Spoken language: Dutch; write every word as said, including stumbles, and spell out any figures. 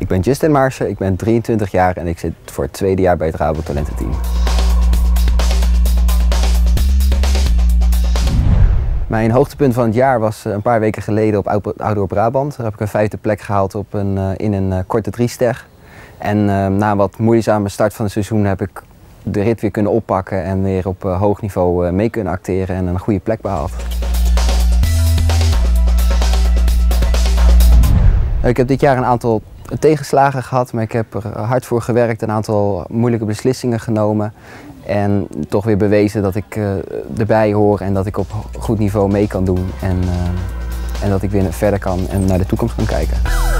ben Justin Maarsen, ik ben drieëntwintig jaar en ik zit voor het tweede jaar bij het Rabo Talententeam. Mijn hoogtepunt van het jaar was een paar weken geleden op Outdoor Brabant. Daar heb ik een vijfde plek gehaald op een, in een korte driester. En uh, na een wat moeizame start van het seizoen heb ik de rit weer kunnen oppakken en weer op uh, hoog niveau uh, mee kunnen acteren en een goede plek behaald. Ik heb dit jaar een aantal tegenslagen gehad, maar ik heb er hard voor gewerkt, een aantal moeilijke beslissingen genomen en toch weer bewezen dat ik uh, erbij hoor en dat ik op goed niveau mee kan doen en, uh, en dat ik weer verder kan en naar de toekomst kan kijken.